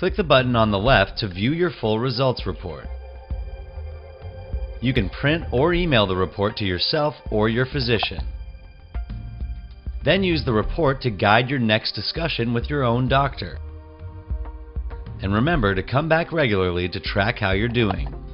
Click the button on the left to view your full results report. You can print or email the report to yourself or your physician. Then use the report to guide your next discussion with your own doctor. And remember to come back regularly to track how you're doing.